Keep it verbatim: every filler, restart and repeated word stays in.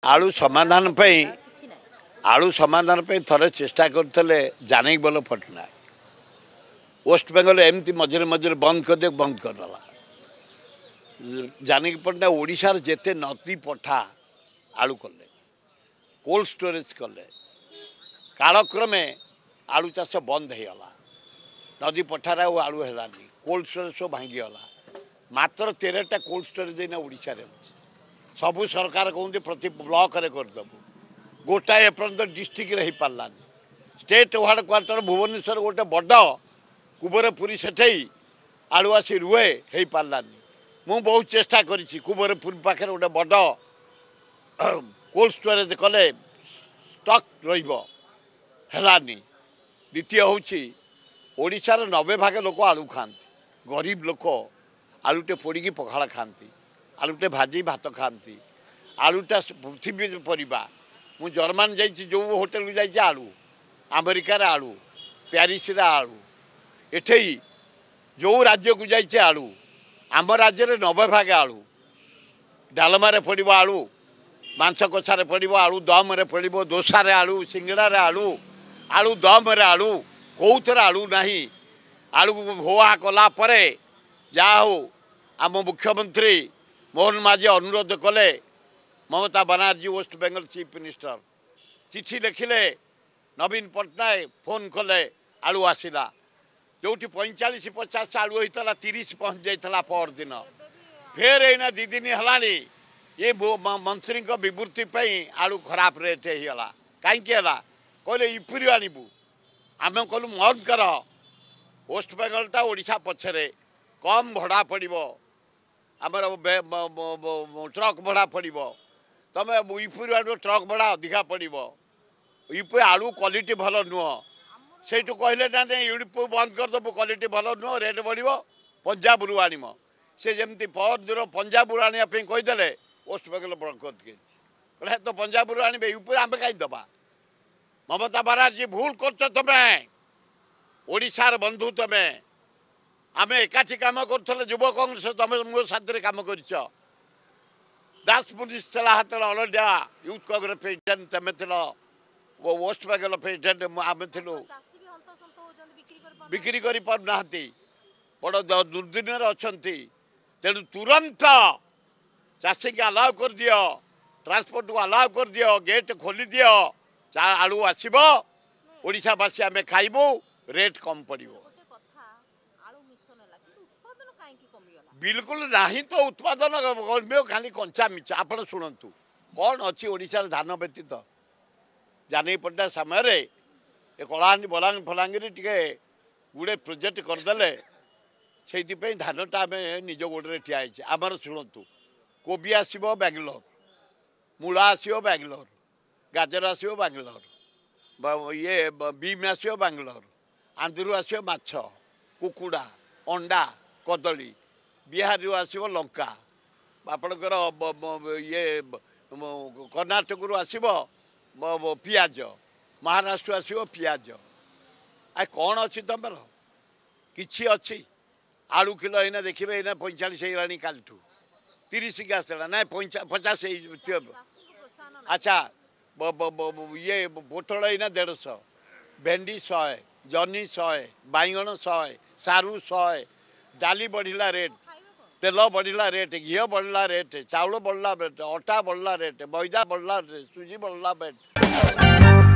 आलू समाधान पे आलू समाधान पे थरे चेष्टा करते जानक बल पटनायक वेस्ट बेंगल एमती मझे मझे बंद कर दे बंद करदेला जानक पटनायक ओडिशार जेते नदी पठा आलू कले कोल्ड स्टोरेज कले कालक्रमे आलू चाष बंद हो गला नदी पठार आलू है कोल्ड स्टोरेज सब भांगीगला मात्र तेरहटा कोल्ड स्टोरेज एना ओडिशा रे सबू सरकार कहते प्रति ब्लॉक रे करदेबू गोटाए एपर्यंत डिस्ट्रिक्ट रे पार्लानी स्टेट हेड क्वार्टर भुवनेश्वर गोटे बड़ कुबरपुरी सेठे आलू आसी रुए हो पार्लानी मु बहुत चेष्टा करी कुबरपुरी पाखे गोटे बड़ कोल्ड स्टोरेज कले स्टक रही द्वितीय हूँ ओडिशार नब्बे भाग लोक आलू खाती गरीब लोक आलूटे पोड़ी पखाड़ खाती आलूटे भाजी भात खाती आलूटा पृथ्वी परिबा मु जर्मान जाइए जो होटेल को जाइए आलू अमेरिकार आलू प्यारिस आलू एठे जो राज्य को जाइए आलू आम राज्य में नब्बे भाग आलू डालमारे पड़ो आलू मांस कषार पड़ो आलू दम रे पड़ो दोसारे आलू सिंगड़ार आलू आलू दम रे आलू कौथर आलू नहीं आलू होआ कला परे जा हो आम मुख्यमंत्री मोहन माझी अनुरोध कले Mamata Banerjee west Bengal chief minister चिठी लिखिले नवीन पट्टनायक फोन कले आलू आसला जो पैंचाश पचास आलू होता तीस पहुँच जाता पर दिन फेर एना दी दिन है ये मंत्री विवृत्ति आलू खराब रेट होगा कहीं कहले इपुरी आणबू आम कहलु मन कर वेस्ट बेंगलटा ओडिशा पछरे कम भड़ा पड़ो आमर ट्रक भड़ा पड़ो तुम यूपी आड़ ट्रक भड़ा अधिका पड़ो यूपी आलू क्वालिटी भल नुह से कहले ना यूपी बंद करदेबू क्वालिटी भल नुह रेट बढ़ो पंजाब रु आम से जमी पर दूर पंजाब रु आने कहीदे वेस्ट बेंगल बंद कर तो पंजाब रु आने यूपी आम कहीं दबा ममता बनर्जी भूल कर तुम्हें ओडिशार बंधु तुम्हें आम एकाठी कम कर युव कांग्रेस तुम मो साथी कम कर दास पुलिस चला हाथ अलोडिया यूथ कांग्रेस प्रेसिडेंट तुम थी वेस्ट बेंगल प्रेसिडेंट आम थी बिक्री कर पारना बड़ दुर्दिन अच्छा तेणु तुरंत चाषी के अलाउ कर दियो ट्रांसपोर्ट को अलाउ कर दियो गेट खोली दियो आलू आसब ओडिशावासी आम खाइबू रेट कम पड़ो बिल्कुल नहीं तो उत्पादन खाली कंचा मिचा आप शुणु कौन अच्छी ओडिशा धान व्यतीत जानक पट्टा समय कलाहांडी बलांग फलांगी टे गुड़े प्रोजेक्ट करदे से धानटा आम निज गोड़े ठिया आमर शुणु कोबी आसब बेंगलोर मूला आसब बेंगलोर गाजर आसो बांग्लोर ये बीम आसो बांग्लोर आंध्रु आसो माछ कुकुड़ा अंडा कदली बिहार आसो लंका आपणकर ये कर्णाटक आसो पियाज महाराष्ट्र आसो पियाज आ कौन अच्छी तुम कि अच्छी आलू किलो एना देखिए एना पैंचाश होगा कालठू तीस के आसला ना पचास अच्छा ये पोटल एना डेढ़ सौ भेंडी शहे जनी शहे बैगण शहे सारू शहे डाली बढ़ला रेट तेल बढ़ला रेट घी बढ़ला रेट चाउल बढ़ला रेट अटा बढ़ला रेट मैदा बढ़ला रेट सुजी बढ़ला रेट।